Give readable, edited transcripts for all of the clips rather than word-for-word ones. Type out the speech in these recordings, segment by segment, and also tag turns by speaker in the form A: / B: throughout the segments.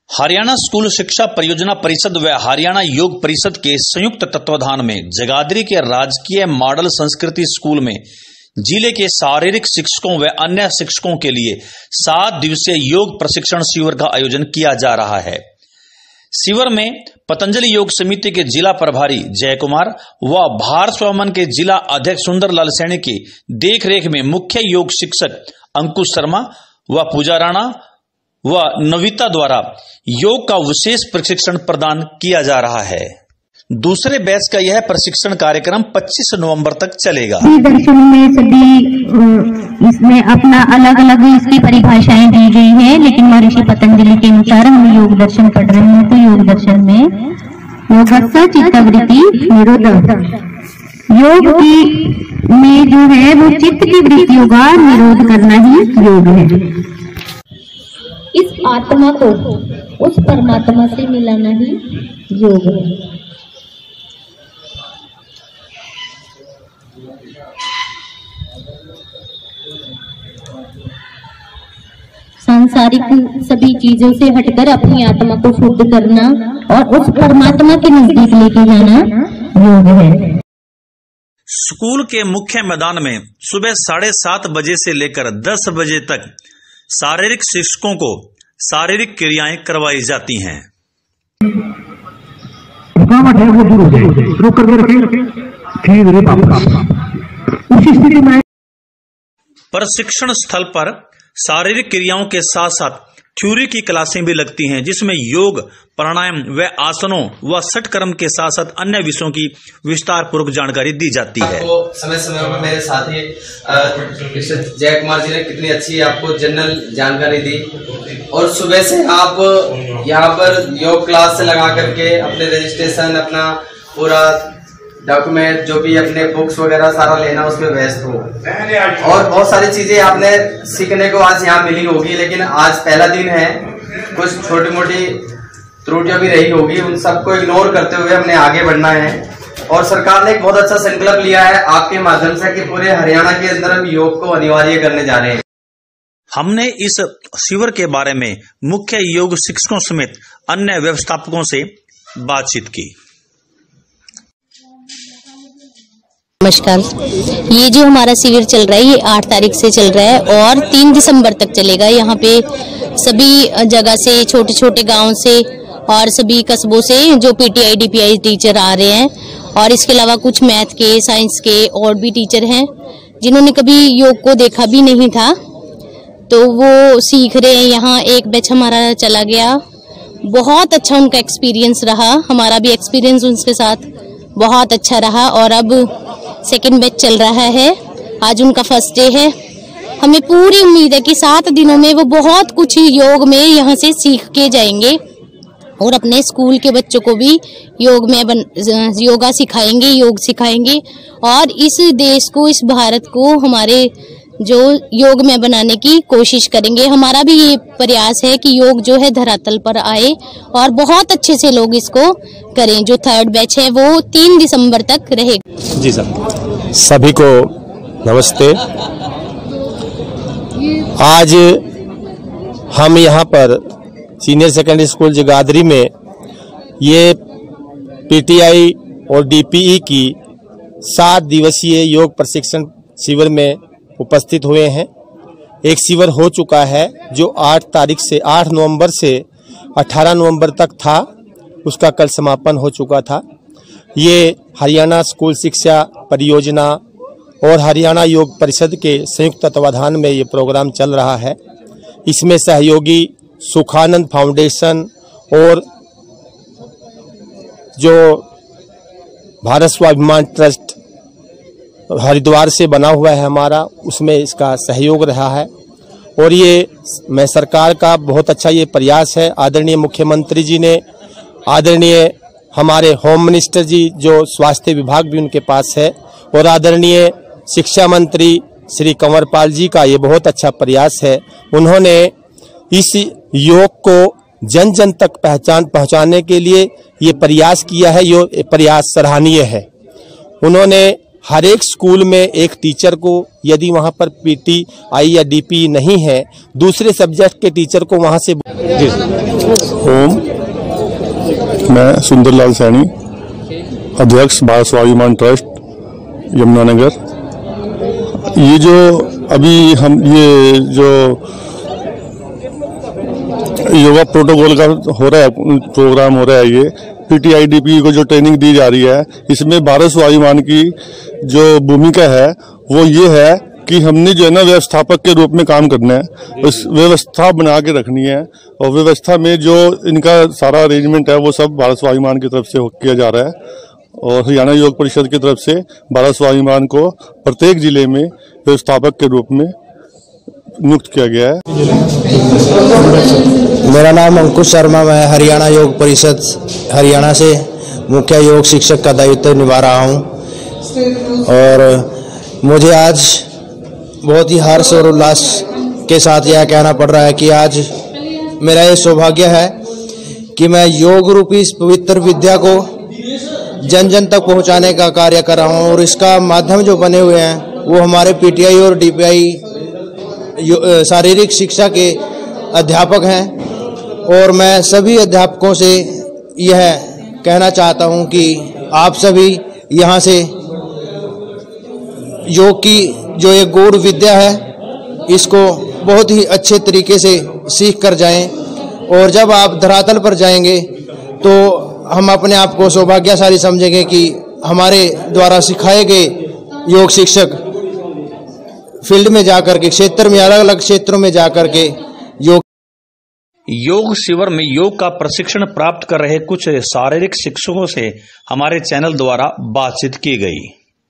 A: Haryana school शिक्षा परियोजना परिषद व हरियाणा योग परिषद के संयुक्त तत्वाधान में जगाधरी के राजकीय मॉडल संस्कृति स्कूल में जिले के शारीरिक शिक्षकों व अन्य शिक्षकों के लिए 7 दिवसीय योग प्रशिक्षण शिविर का आयोजन किया जा रहा है। शिविर में पतंजलि योग समिति के जिला प्रभारी जय कुमार व भार स्वामन के जिला अध्यक्ष सुंदरलाल सैनी की देखरेख में मुख्य योग शिक्षक अंकुश शर्मा व पूजा राणा व नविता द्वारा योग का विशेष प्रशिक्षण प्रदान किया जा रहा है। दूसरे बैच का यह प्रशिक्षण कार्यक्रम 25 नवंबर तक चलेगा।
B: दर्शन में सभी इसमें अपना अलग अलग इसकी परिभाषाएं दी गई है, लेकिन महर्षि पतंजलि के अनुसार हम योग दर्शन पढ़ रहे हैं। तो योग दर्शन में योगस्स चित्तवृत्ति निरोध, योग की में जो है वो चित्त की वृत्तियों का निरोध करना ही योग है। इस आत्मा को उस परमात्मा से मिलाना ही योग है। सांसारिक सभी चीजों से हटकर अपनी आत्मा को शुद्ध करना और उस परमात्मा के नजदीक लेके जाना योग है।
A: स्कूल के मुख्य मैदान में सुबह 7:30 बजे से लेकर 10 बजे तक शारीरिक शिक्षकों को शारीरिक क्रियाएं करवाई जाती हैं। प्रशिक्षण स्थल पर शारीरिक क्रियाओं के साथ साथ थ्योरी की क्लासें भी लगती हैं, जिसमें योग, प्राणायाम व आसनों व षट कर्म के साथ साथ अन्य विषयों की विस्तार पूर्वक जानकारी दी जाती है।
C: समय समय पर मेरे साथी जय कुमार जी ने कितनी अच्छी आपको जनरल जानकारी दी और सुबह से आप यहाँ पर योग क्लास से लगा करके अपने रजिस्ट्रेशन, अपना पूरा डॉक्यूमेंट जो भी अपने बुक्स वगैरह सारा लेना उसमें व्यस्त हो और बहुत सारी चीजें आपने सीखने को आज यहाँ मिली होगी। लेकिन आज पहला दिन है, कुछ छोटी मोटी त्रुटियां भी रही होगी, उन सबको इग्नोर करते हुए हमने आगे बढ़ना है। और सरकार ने एक बहुत अच्छा संकल्प लिया है आपके माध्यम से कि पूरे हरियाणा के अंदर हम योग को अनिवार्य करने जा रहे हैं।
A: हमने इस शिविर के बारे में मुख्य योग शिक्षकों समेत अन्य व्यवस्थापकों से बातचीत की।
D: नमस्कार, ये जो हमारा शिविर चल रहा है ये 8 तारीख से चल रहा है और 3 दिसंबर तक चलेगा। यहाँ पे सभी जगह से, छोटे छोटे गांव से और सभी कस्बों से जो पीटीआई डीपीआई टीचर आ रहे हैं और इसके अलावा कुछ मैथ के, साइंस के और भी टीचर हैं जिन्होंने कभी योग को देखा भी नहीं था, तो वो सीख रहे हैं। यहाँ एक बैच हमारा चला गया, बहुत अच्छा उनका एक्सपीरियंस रहा, हमारा भी एक्सपीरियंस उनके साथ बहुत अच्छा रहा। और अब सेकेंड बैच चल रहा है, आज उनका फर्स्ट डे है। हमें पूरी उम्मीद है कि 7 दिनों में वो बहुत कुछ योग में यहाँ से सीख के जाएंगे और अपने स्कूल के बच्चों को भी योगा सिखाएंगे, योग सिखाएंगे और इस देश को, इस भारत को हमारे जो योग में बनाने की कोशिश करेंगे। हमारा भी ये प्रयास है कि योग जो है धरातल पर आए और बहुत अच्छे से लोग इसको करें। जो 3rd बैच है वो 3 दिसंबर तक रहेगा।
E: जी सर, सभी को नमस्ते। आज हम यहाँ पर सीनियर सेकेंडरी स्कूल जगाधरी में ये पीटीआई और डीपीई की 7 दिवसीय योग प्रशिक्षण शिविर में उपस्थित हुए हैं। एक शिविर हो चुका है जो 8 नवंबर से 18 नवंबर तक था, उसका कल समापन हो चुका था। ये हरियाणा स्कूल शिक्षा परियोजना और हरियाणा योग परिषद के संयुक्त तत्वाधान में ये प्रोग्राम चल रहा है। इसमें सहयोगी सुखानंद फाउंडेशन और जो भारत स्वाभिमान ट्रस्ट हरिद्वार से बना हुआ है हमारा, उसमें इसका सहयोग रहा है। और ये मैं सरकार का बहुत अच्छा ये प्रयास है। आदरणीय मुख्यमंत्री जी ने, आदरणीय हमारे होम मिनिस्टर जी जो स्वास्थ्य विभाग भी उनके पास है और आदरणीय शिक्षा मंत्री श्री कंवरपाल जी का ये बहुत अच्छा प्रयास है। उन्होंने इस योग को जन जन तक पहुंचाने के लिए ये प्रयास किया है। ये प्रयास सराहनीय है। उन्होंने हर एक स्कूल में एक टीचर को, यदि वहाँ पर पीटीआई या डीपीई नहीं है, दूसरे सब्जेक्ट के टीचर को वहाँ से।
F: ओम, मैं सुंदरलाल सैनी, अध्यक्ष भारत स्वाभिमान ट्रस्ट यमुनानगर। ये जो अभी हम ये जो योगा प्रोटोकॉल का हो रहा है, प्रोग्राम हो रहा है, ये पीटीआई डीपीई को जो ट्रेनिंग दी जा रही है, इसमें भारत स्वाभिमान की जो भूमिका है वो ये है कि हमने जो है ना व्यवस्थापक के रूप में काम करना है, उस व्यवस्था बना के रखनी है, और व्यवस्था में जो इनका सारा अरेंजमेंट है वो सब भारत स्वाभिमान की तरफ से किया जा रहा है। और हरियाणा योग परिषद की तरफ से भारत स्वाभिमान को प्रत्येक जिले में व्यवस्थापक के रूप में नियुक्त किया गया है।
G: मेरा नाम अंकुश शर्मा, मैं हरियाणा योग परिषद हरियाणा से मुख्य योग शिक्षक का दायित्व निभा रहा हूं। और मुझे आज बहुत ही हर्ष और उल्लास के साथ यह कहना पड़ रहा है कि आज मेरा ये सौभाग्य है कि मैं योग रूपी इस पवित्र विद्या को जन जन तक पहुंचाने का कार्य कर रहा हूं। और इसका माध्यम जो बने हुए हैं वो हमारे पीटीआई और डीपीआई शारीरिक शिक्षा के अध्यापक हैं। और मैं सभी अध्यापकों से यह कहना चाहता हूं कि आप सभी यहाँ से योग की जो एक गूढ़ विद्या है इसको बहुत ही अच्छे तरीके से सीख कर जाएं। और जब आप धरातल पर जाएंगे तो हम अपने आप को सौभाग्यशाली समझेंगे कि हमारे द्वारा सिखाए गए योग शिक्षक फील्ड में जाकर के, क्षेत्र में, अलग अलग क्षेत्रों में जाकर के
A: योग शिविर में योग का प्रशिक्षण प्राप्त कर रहे कुछ शारीरिक शिक्षकों से हमारे चैनल द्वारा बातचीत की गई।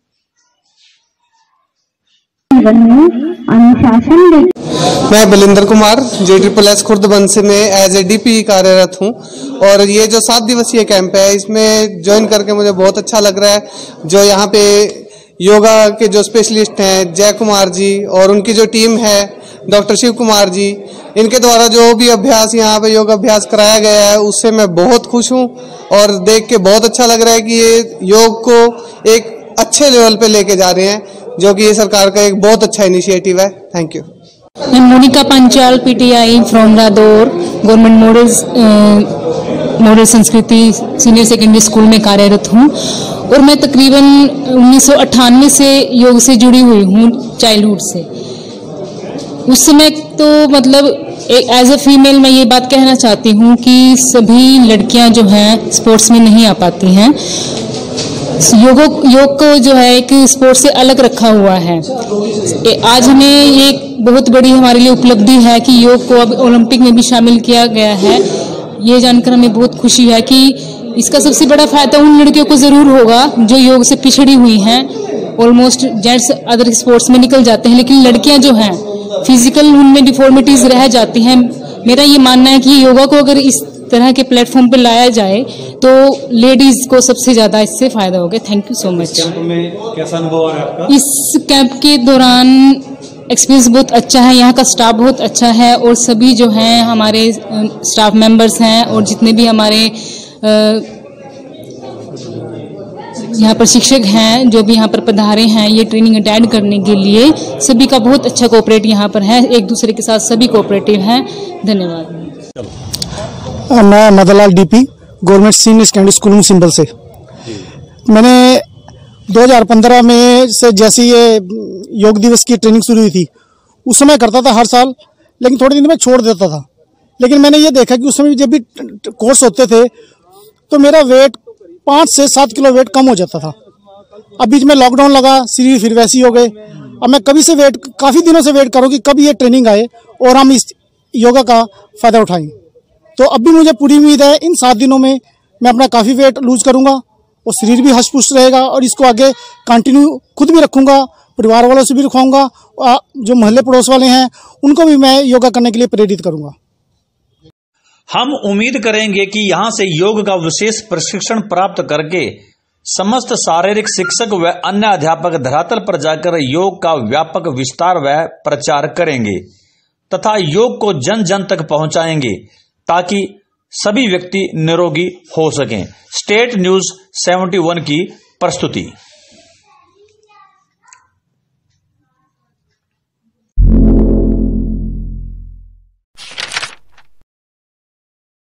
H: मैं बलिंदर कुमार JSSS खुर्दबंद में एज ए डीपीई कार्यरत हूं। और ये जो 7 दिवसीय कैंप है इसमें ज्वाइन करके मुझे बहुत अच्छा लग रहा है। जो यहाँ पे योगा के जो स्पेशलिस्ट हैं जय कुमार जी और उनकी जो टीम है डॉक्टर शिव कुमार जी, इनके द्वारा जो भी अभ्यास यहाँ पे योग अभ्यास कराया गया है उससे मैं बहुत खुश हूँ। और देख के बहुत अच्छा लग रहा है कि ये योग को एक अच्छे लेवल पे लेके जा रहे हैं, जो कि ये सरकार का एक बहुत अच्छा इनिशिएटिव है। Thank you.
I: मैं Monika Panchal, PTI from Radaur, government model Sanskriti senior secondary school में कार्यरत हूँ। और मैं तकरीबन 1998 से योग से जुड़ी हुई हूँ, चाइल्डहुड से। उस समय तो मतलब एज ए फीमेल मैं ये बात कहना चाहती हूँ कि सभी लड़कियाँ जो हैं स्पोर्ट्स में नहीं आ पाती हैं। योग को जो है एक स्पोर्ट से अलग रखा हुआ है। आज हमें ये बहुत बड़ी हमारे लिए उपलब्धि है कि योग को अब ओलंपिक में भी शामिल किया गया है। ये जानकर हमें बहुत खुशी है कि इसका सबसे बड़ा फायदा उन लड़कियों को जरूर होगा जो योग से पिछड़ी हुई हैं। ऑलमोस्ट जेंट्स अदर स्पोर्ट्स में निकल जाते हैं, लेकिन लड़कियां जो हैं फिजिकल उनमें डिफॉर्मिटीज रह जाती हैं। मेरा ये मानना है कि योगा को अगर इस तरह के प्लेटफॉर्म पे लाया जाए तो लेडीज को सबसे ज्यादा इससे फायदा होगा। Thank you so much.
J: Camp में कैसा अनुभव आ रहा है आपका?
I: इस कैंप के दौरान एक्सपीरियंस बहुत अच्छा है, यहाँ का स्टाफ बहुत अच्छा है और सभी जो हैं हमारे स्टाफ मेंबर्स हैं और जितने भी हमारे यहाँ पर शिक्षक हैं जो भी यहाँ पर पधारे हैं ये ट्रेनिंग अटेंड करने के लिए, सभी का बहुत अच्छा कोऑपरेट यहाँ पर है, एक दूसरे के साथ सभी कोऑपरेटिव हैं। धन्यवाद।
K: मैं Madanlal DP, government senior secondary school Simbal से। मैंने 2015 में से जैसे ये योग दिवस की ट्रेनिंग शुरू हुई थी उस समय करता था हर साल, लेकिन थोड़े दिन में छोड़ देता था। लेकिन मैंने ये देखा कि उस समय जब भी कोर्स होते थे तो मेरा वेट 5 से 7 किलो वेट कम हो जाता था। अब बीच में लॉकडाउन लगा, शरीर फिर वैसे ही हो गए। अब मैं काफ़ी दिनों से वेट करूँ कि कब ये ट्रेनिंग आए और हम इस योगा का फ़ायदा उठाएं। तो अब भी मुझे पूरी उम्मीद है इन 7 दिनों में मैं अपना काफ़ी वेट लूज करूँगा और शरीर भी हष्ट पुष्ट रहेगा और इसको आगे कंटिन्यू खुद भी रखूँगा, परिवार वालों से भी रखवाऊँगा, जो मोहल्ले पड़ोस वाले हैं उनको भी मैं योगा करने के लिए प्रेरित करूँगा।
A: हम उम्मीद करेंगे कि यहाँ से योग का विशेष प्रशिक्षण प्राप्त करके समस्त शारीरिक शिक्षक व अन्य अध्यापक धरातल पर जाकर योग का व्यापक विस्तार व प्रचार करेंगे तथा योग को जन जन तक पहुंचाएंगे ताकि सभी व्यक्ति निरोगी हो सकें। स्टेट न्यूज 71 की प्रस्तुति।